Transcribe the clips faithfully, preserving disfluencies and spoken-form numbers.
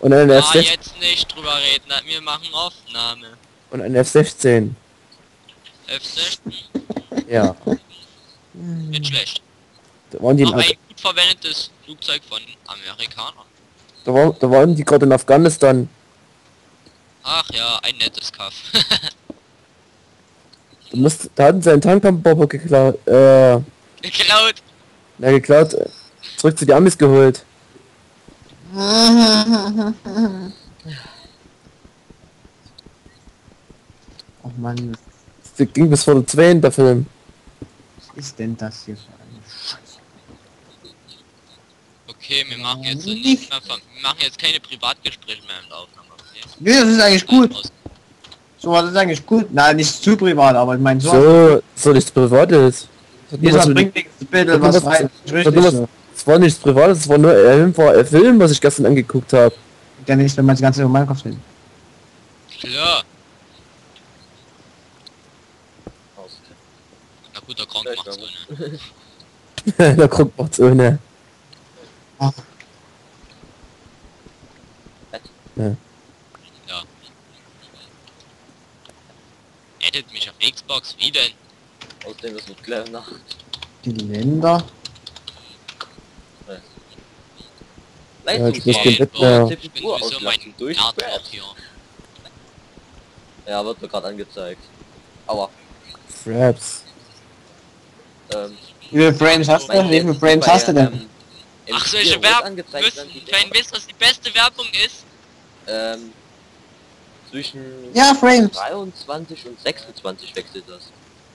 Und eine F Ah, sechzehn. jetzt nicht drüber reden, wir machen Aufnahme. Und eine F sechzehn. F sechzehn, Ja. nicht schlecht. Da waren die in Noch Af ein gut verwendetes Flugzeug von Amerikanern. da, war, da waren die gerade in Afghanistan. Ach ja, ein nettes Kaff. Da, musste, da hatten sie einen Tankbomber geklaut. Äh, Geklaut. na geklaut. äh, Zurück zu die Amis geholt. Ach man, Das ging bis vor der zwei in der Film. was ist denn das hier für eine Scheiße? Okay, wir machen jetzt nicht mehr von, wir machen jetzt keine Privatgespräche mehr in der Aufnahme. Okay? Nee, das ist eigentlich gut. So, das ist eigentlich gut. Nein, nicht zu privat, aber ich meine so. So, so nichts Privates. Das hat nur Jeder was mit- bringt nichts bitte hat nur was was- rein. das hat Richtig nur was- so. Es war nichts Privates, es war nur ein war ein Film, was ich gestern angeguckt habe. Ja nicht, wenn man das ganze über meinen Kopf redet. Klar. Na gut, der Krank macht's ohne. Da kommt macht's ohne. Ach, Ja. Ja. Edit mich auf Xbox, wie denn? Außerdem ist es gleich Nacht. die Länder. Ja, ich muss Leistungsfahrt. den Bett boah, mehr. ich bin sowieso mein durch. Erdort hier. Ja, wird mir gerade angezeigt. Aua. Fraps. Ähm, Wie viele Frames hast du? Wie viele Frames hast du denn? im Ach, Spiel solche rot Werbung. angezeigt Wisst, werden die wenn Dinger. wisst, was die beste Werbung ist? Ähm, zwischen Ja, Frames. dreiundzwanzig und sechsundzwanzig wechselt das.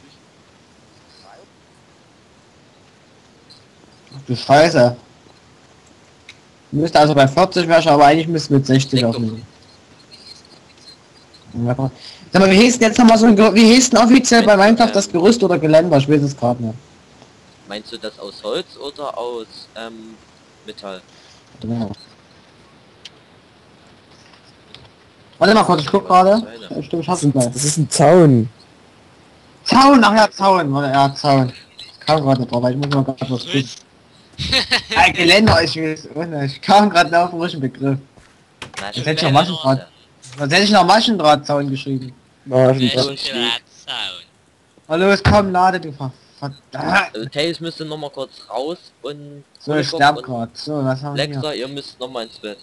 Ach du Scheiße. Müsste also bei vierzig wäre, aber eigentlich müsste mit sechzig Denk doch. aufnehmen. Sag mal, wie hieß denn jetzt nochmal so ein Gerü- wie hieß denn offiziell bei Minecraft das Gerüst oder Geländer? Ich weiß es gerade nicht. Meinst du das aus Holz oder aus ähm, Metall? Genau. Warte mal kurz, ich guck gerade. Ja, stimmt, ich Das hab's ist, ein, gleich. das ist ein Zaun. Zaun, ach ja, Zaun, warte, ja, Zaun. Ich kam gerade drauf, weil ich muss mal gerade was gucken. Ein Geländer, ich weiß, ohne, ich kam gerade auf den frischen Begriff. Na, Jetzt hätte ich noch Maschendraht. Was hätte ich noch Maschendrahtzaun geschrieben? Marschen. Welchen Sound. Sound? Hallo, es kommt Lade, du ver... Verdammt. Also Tails müsste noch mal kurz raus und So, ich sterb grad. So, was haben wir hier? Lexa, ihr müsst noch mal ins Bett.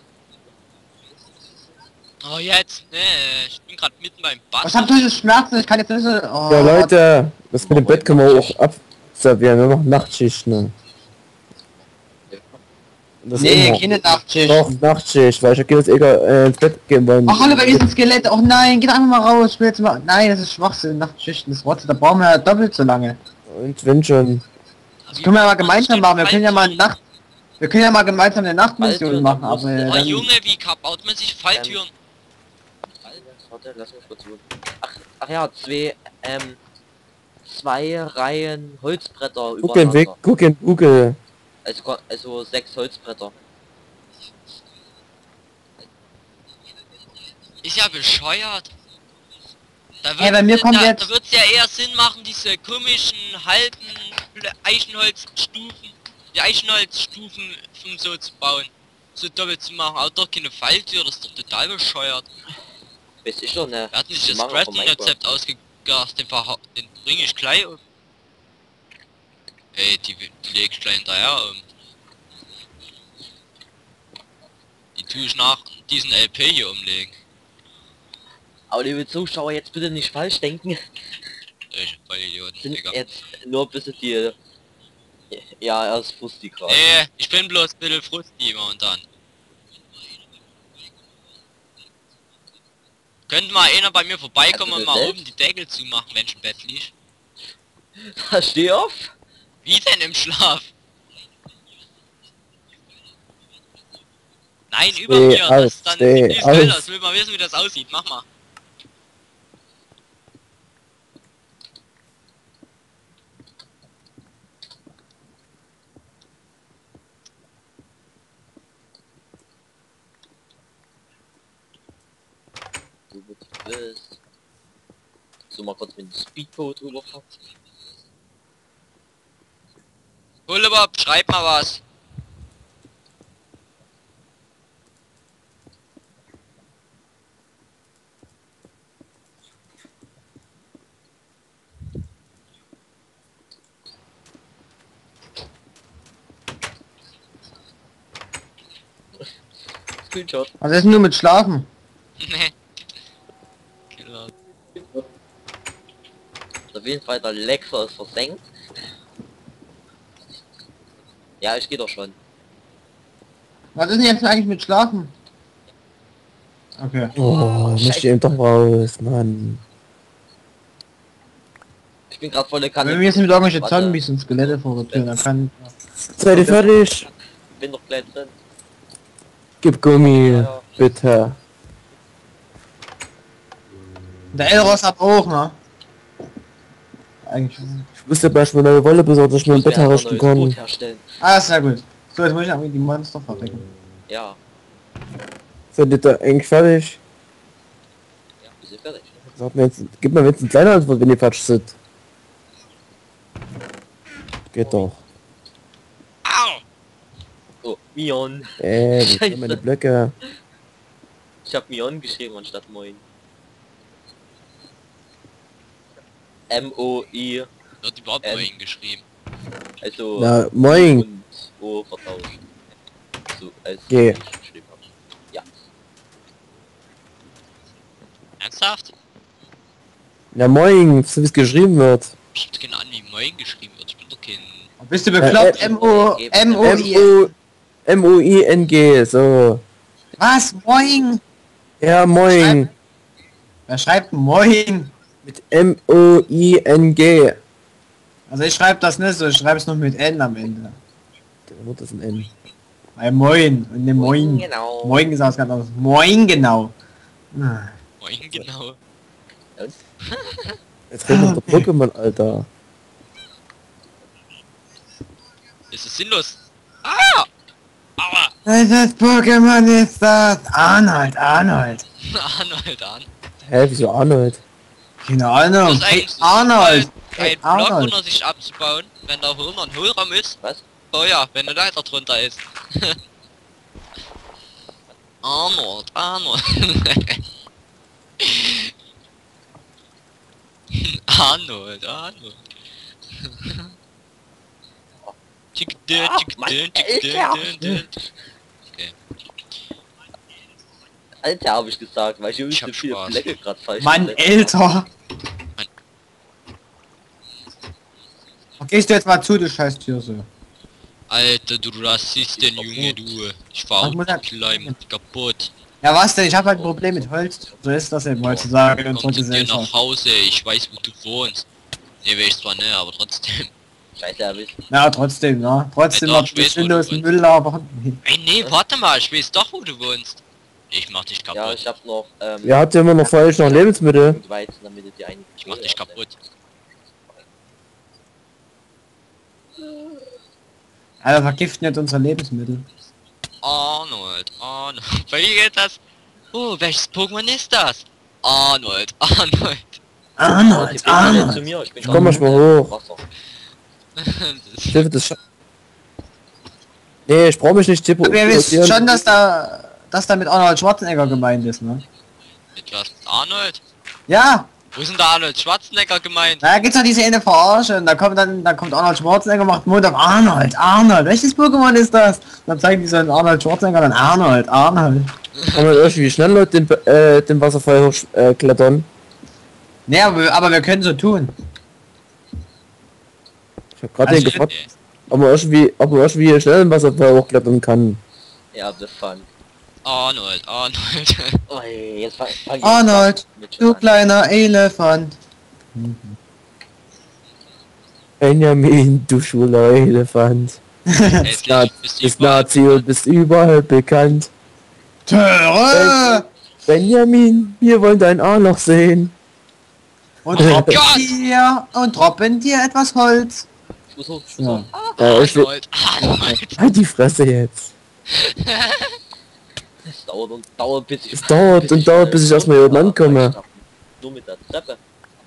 Oh, jetzt, ne, ich bin gerade mitten beim Bad. Was habt ihr für Schmerzen? Ich kann jetzt nicht so... Oh, Ja Leute, das mit dem Bett können wir auch abservieren, wir machen Nachtschicht, ne? Das Nee, immer. keine Nachtschicht. Doch, Nachtschicht, weil ich okay, jetzt egal äh, ins Bett gehen wollen. Ach, hallo, bei mir ist ein Skelett. Oh nein, geht einfach mal raus. Ich will jetzt mal... Nein, das ist Schwachsinn. Nachtschichten, das Rotze. Da brauchen wir ja doppelt so lange. Und wenn schon. Das können wir ja mal gemeinsam machen. Wir können ja mal Nacht... Wir können ja mal gemeinsam eine Nachtmission machen, aber... Äh, Oh dann, Junge, wie baut man sich Falltüren? Warte, lass mich kurz suchen. Ach, ach ja, zwei, ähm, zwei Reihen Holzbretter Guck in Weg, übereinander. guck in Google. Also, ko- also sechs Holzbretter. Ist ja bescheuert. Da Hey, bei mir kommt da, jetzt- da wird's ja eher Sinn machen, diese komischen halben Blö- Eichenholzstufen, die Eichenholzstufen von so zu bauen, so doppelt zu machen, aber doch keine Falltür, das ist doch total bescheuert. Weiß ich doch, ne? Wer hat sich Die das machen auch von Crafting-Rezept ausgegacht, den, verha- den bring ich gleich um. Ey, die, die leg ich gleich hinterher um. Die tue ich nach diesen L P hier umlegen. Aber liebe Zuschauer, jetzt bitte nicht falsch denken. Ich voll Idioten, Sind Digga. jetzt nur ein bisschen die... Ja, er ist Fusti gerade. Nee, ich bin bloß ein bisschen frustig momentan. Könnte mal einer bei mir vorbeikommen Also und mal selbst? oben die Deckel zumachen, wenn ich im Bett lieg? Da steh auf! Wie denn im Schlaf? Nein, über Steh mir, das auf, ist dann steh die Welt, auf. das will mal wissen, wie das aussieht. Mach mal. Du bist... So mal kurz mit dem Speedboat rüberfahren. Hullebob, schreib mal was. Screenshot. Was ist denn nur mit Schlafen? Nee. Killer. Auf jeden Fall der Lexer ist versenkt. Ja, ich gehe doch schon. Was ist denn jetzt eigentlich mit Schlafen? Okay. Oh, muss ich eben doch raus, Mann. Ich bin gerade volle Kanne. Wenn mir jetzt mit irgendwelche Warte. Zombies und Skelette vor der Tür, dann kann... Seid ihr fertig? Bin doch gleich drin. Gib Gummi, bitte. Der Elros hat auch, ne? Eigentlich. Ich wusste beispielsweise neue Wolle besorgt, dass ich mir ein Muss Bett mir erst herrichten ein neues kann. Boot herstellen. Ah, sehr gut. So, jetzt muss ich irgendwie die Monster verrecken. Ja, Seid ihr da eigentlich fertig? ja, wir sind fertig. Sagt mir jetzt, gib mir jetzt eine kleine Antwort, wenn ihr fertig seid. Geht doch. Au! Oh, Mion. Äh, wie Scheiße. sind meine Blöcke? Ich habe Mion geschrieben anstatt Moin. M O I, Wird überhaupt Ähm. mal hingeschrieben. also Na, moin. und O vertauscht. So, als Geh. ich geschrieben habe. Ja. Ernsthaft? Ja, moin, so wie es geschrieben wird. Ich hab keine Ahnung, wie Moin geschrieben wird. Ich bin doch kein... Bist du bekloppt? Äh, äh, M O... M O... M I... O M O I N G, so. Was? Moin? Ja, moin. Wer schreibt Moin? Mit M O I N G. Also ich schreibe das nicht so, ich schreibe es noch mit N am Ende. Da wird das ein N. Bei Moin und ne Moin. Genau. Moin ist was ganz anderes. Moin genau. Ah. Moin, genau. Und? Jetzt redet noch der Pokémon, Alter. Es ist sinnlos. Ah! Aua! Welches Pokémon ist das? Arnold, Arnold. Arnold an. Hä, wieso Arnold? Keine Ahnung. Das ist Hey, eigentlich Arnold. Ein Hey, Block Arnold. unter sich abzubauen, wenn da Hohlraum ein Hohlraum ist. Was? Oh ja, wenn eine Leiter drunter ist. Arnold, Arnold. Arnold, Arnold. Tick, dün, Ah, tick, Mann, dün, tick, dün, Alter. dün, dün. Okay. Alter, habe ich gesagt, weil ich irgendwie Ich so hab viele Spaß. Blöcke gerade falsch Mann, gesetzt älter. Gehst du jetzt mal zu, du scheiß Türse. Alter, du Rassisten, Junge, du. Ich Was fahr muss er- klein kaputt. Ja was denn? Ich habe halt ein Problem mit Holz. So ist das eben heutzutage in Komm unserer zu dir nach Gesellschaft. Hause, ich weiß, wo du wohnst. Ne, weiß zwar nicht, aber trotzdem. Scheiße, erwischt. Ja, trotzdem, ne? Trotzdem Alter, noch ich weiß, wo du sinnlosen wohnst. Müll labern. Ey, nee, warte mal, ich weiß doch, wo du wohnst. Ich mach dich Ja, kaputt. ich hab noch, ähm, Ihr habt ja immer noch falsch noch Lebensmittel. und Weizen, damit du dir einen... Ich mach dich kaputt. Alter, vergiften jetzt unsere Lebensmittel. Arnold, Arnold. Bei dir geht das? Oh, welches Pokémon ist das? Arnold, Arnold. Arnold, Zu Arnold. mir, ich bin Ich komm grad mal im hoch. Wasser. Das Ich helfe das schon. Nee, ich brauche mich nicht tippo. Aber ihr wisst schon, dass da, dass da mit Arnold Schwarzenegger gemeint ist, ne? Etwas mit Arnold? Ja, Wo ist denn da Arnold Schwarzenegger gemeint? da gibt's doch diese eine Verarsche und da kommt dann, da kommt Arnold Schwarzenegger, macht Mund auf Arnold, Arnold, welches Pokémon ist das? Dann zeigen die so einen Arnold Schwarzenegger dann Arnold, Arnold. Kann man irgendwie schnell Leute den, äh, den Wasserfall hoch äh, klettern? Nee, aber, wir- aber wir können so tun. Ich hab gerade Also den ich- gefragt, ob man irgendwie, ob man irgendwie schnell den Wasserfall hochklettern kann. Ja, the fun. Arnold, Arnold. Oh, ey, jetzt fang, fang ich Arnold, mit du an. kleiner Elefant. Benjamin, du schwuler Elefant. Hässlich, Na, bist bist überall Nazi und bist überall bekannt. Töre! Benjamin, wir wollen dein Arschloch sehen. Und Oh droppen Gott! dir, und droppen dir etwas Holz. Ich muss hoch, ich muss Ja. hoch. Ja, ich will, Arnold, Arnold. halt die Fresse jetzt. Es dauert und dauert, bis ich... Es dauert und dauert, bis ich erstmal hier unten ankomme. Nur mit der Treppe.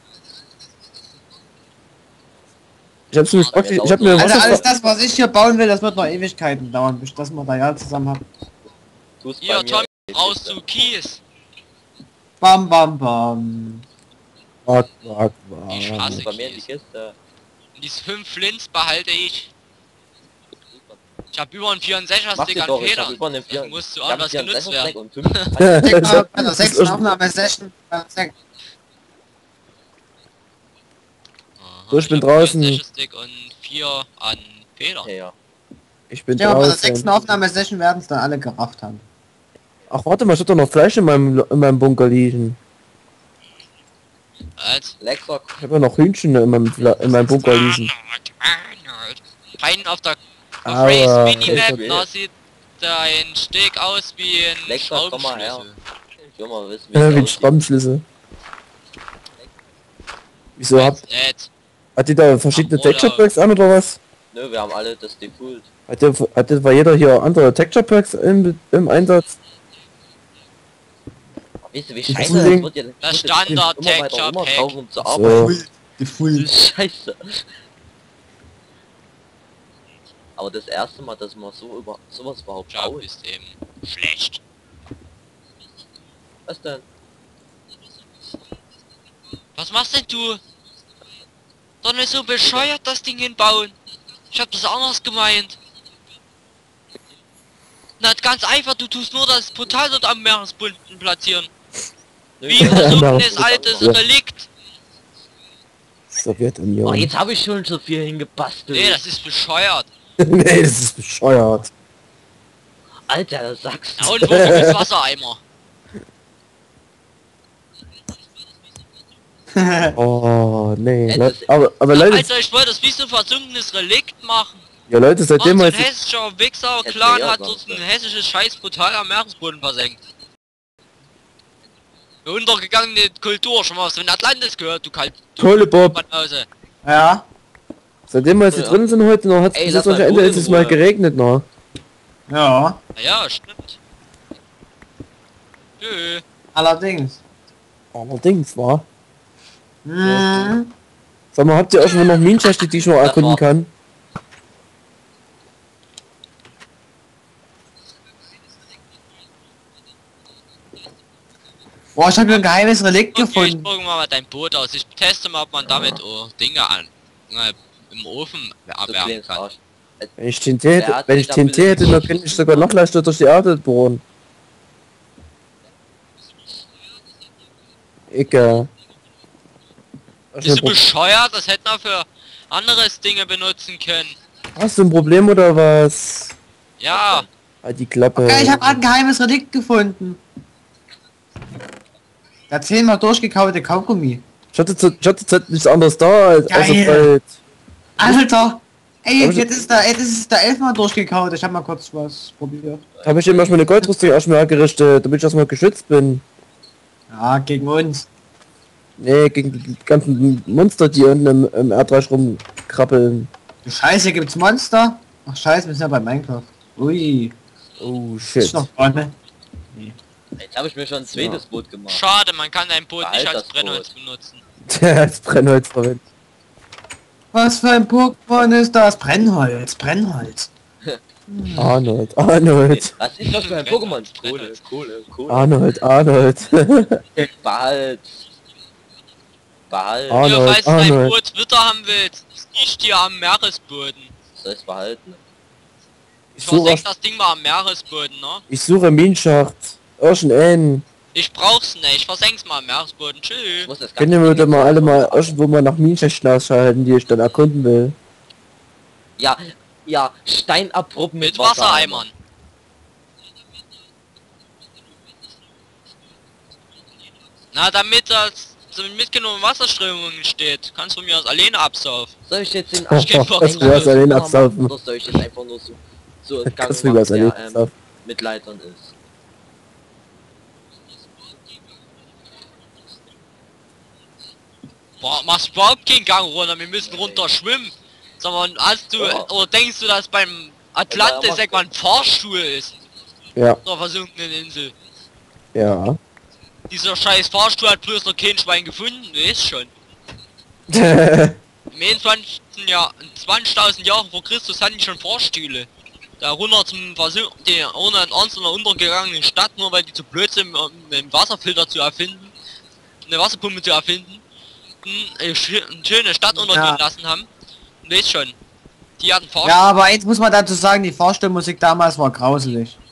Ich hab's nämlich praktisch, ich hab mir Also alles Wasserfall, das, was ich hier bauen will, das wird noch Ewigkeiten dauern, bis das Material zusammen hat. Du bist Hier, bei mir. Tommy, raus zu Kies. Bam, bam, bam. wag, wag, Ich wag. hasse Bei mir in die Kies. Kiste. Und diese fünf Flints behalte ich. Ich hab über einen vierundsechziger Mach Stick dir an doch, ich hab Federn. über einen vier. Dann musst du Ich hab anders einen genutzt vierundsechziger werden. und fünf. Check mal bei der sechsten Aufnahmesession. bei der sechsten. Aha, So, ich bin hab draußen. vierundsechziger Stick und vier an Federn. Ja, ja. Ich bin Ich denke mal, bei der sechsten draußen. Aufnahmesession werden es dann alle gerafft haben. Ach, warte mal, ich hab doch noch Fleisch in meinem, in meinem Bunker liegen. Als Lecker. Ich habe ja noch Hühnchen in meinem, Fle- in meinem Bunker liegen. Arnold, Arnold. Rein auf der auf Aber- Race Minimap, Okay. da sieht dein Stick aus wie ein Lecker, komm mal her. Schraubenschlüssel. Ich will mal wissen, Ja, wie ein es aussieht. Schrammschlüssel. Wieso habt, Nett. hat die da verschiedene Ach, oder- Texture Packs an oder was? Nö, wir haben alle das Default. Hat der, hat der bei jeder hier andere Texture Packs im, im Einsatz? Weißt du, wie Das scheiße ist das ein Ding. wird jetzt Das wird jetzt Standard immer weiter Texture immer Pack. drauf, um zu arbeiten. So. Die Full. Scheiße. Aber das erste Mal, dass man so über sowas überhaupt Job baut. ist eben schlecht. Was denn? Was machst denn du? Doch nicht so bescheuert das Ding hinbauen. Ich hab das anders gemeint. Na, ganz einfach, du tust nur das Portal dort am Meeresboden platzieren. Nö, Wie ja. versunkenes altes Ja. Relikt. Oh, Sowjetunion. jetzt habe ich schon so viel hingebastelt. Nee, das ist bescheuert. Nee, das ist bescheuert. Alter, das sagst Na du. und wo ist Wassereimer? Oh, nee. Es Leute, ist- aber, aber Leute, Alter, ich wollte das wie so ein versunkenes Relikt machen. ja Leute, seitdem Und so wir ein hessischer Wichser-Clan Ja, hat sonst dort ein was. hessisches Scheißportal am Meeresboden versenkt. Eine untergegangene Kultur, schon mal aus dem Atlantis gehört, du kalt. Kohlebob, Banause. Ja. seitdem wir jetzt hier Ja. drin sind heute noch, hat Ey, es lass bis mal Ende Ruhe ist in es mal Ruhe. geregnet noch. Ja. Naja, stimmt. Nö. Allerdings. Allerdings, war. Hm. Sag mal, habt ihr auch schon noch Minenschächte, die ich noch Das erkunden war- kann? Boah, ich habe ein geheimes Relikt Okay, ich gefunden. probiere mal dein Boot aus. Ich teste mal, ob man damit oh, Dinge an äh, im Ofen Du erwärmen kleines kann. Arsch. Wenn ich T N T Wer hätte, hat wenn sich ich da T N T bitte hätte, dann nicht- könnte ich sogar noch leichter durch die Erde bohren. Icke. Bist du bescheuert? Das hätten wir für anderes Dinge benutzen können. Hast du ein Problem oder was? Ja, Halt die Klappe. Okay, ich habe ein geheimes Relikt gefunden. Da zehnmal durchgekaute Kaugummi. Ich hatte, zu- ich hatte zurzeit nichts anderes da als außer Geil. Zeit. Alter! Ey, Aber ich- jetzt ist da, jetzt ist da elfmal durchgekaut. Ich habe mal kurz was probiert. Habe ich eben erstmal eine Goldrüstung erstmal hergerichtet, damit ich erstmal geschützt bin. Ja, gegen uns. Nee, gegen die ganzen Monster, die unten im, im Erdreich rumkrabbeln. Du Scheiße, gibt's Monster? Ach Scheiße, wir sind ja bei Minecraft. Ui. Oh Ist shit. noch vorne. Jetzt habe ich mir schon ein zweites Boot gemacht. schade, man kann dein Boot nicht Behalt als das Brennholz Boot. benutzen. Als Brennholz verwendet. Was für ein Pokémon ist das? Brennholz, Brennholz. Arnold, Arnold, Was ist das für ein Pokémon? Kohle, Brennholz. Kohle, Kohle. Arnold, Arnold. Behalt. Behalt. Ah. Hier, Arnold, falls du dein Arnold. Boot Witter haben willst, ist nicht hier am Meeresboden. Soll ich behalten? Ich Ich versenk suche, das Ding mal am Meeresboden, ne? ich suche Minenschacht. Irgendeinen. Ich brauch's nicht, ich versenk's mal am Meeresboden. Ich Tschüss. muss das Können wir dann mal alle mal irgendwo mal nach Minenschächten ausschalten, die ich dann erkunden will. Ja, ja, Steinabruppen mit, Mit Wassereimern. Na, damit das so mitgenommen Wasserströmung steht, kannst du mir aus alleine absaufen. Soll ich jetzt den Oh, geh vor- das wäre ja den absaufen. Oder soll ich jetzt einfach nur so, so einen Gang Das will machen, was erlebt. der ähm, mit Leitern ist? Boah, machst überhaupt keinen Gang runter, wir müssen runter schwimmen. Sag mal, hast du, Ja. oder denkst du, dass beim Atlantis Ja, etwa ein Fahrstuhl ist? Ja, Auf der versunkenen Insel. ja. Dieser scheiß Fahrstuhl hat bloß noch kein Schwein gefunden, du weißt schon. Im einundzwanzigsten Jahr, zwanzigtausend Jahre vor Christus hatten die schon Fahrstühle. Da runter zum Versuch, die ohne in einer untergegangenen Stadt, nur weil die zu blöd sind, um einen Wasserfilter zu erfinden, eine Wasserpumpe zu erfinden, eine schö- eine schöne Stadt untergehen Ja. lassen haben. Du weißt schon. Die hatten Fahrstuhl. Ja, aber jetzt muss man dazu sagen, die Fahrstuhlmusik damals war grauselig.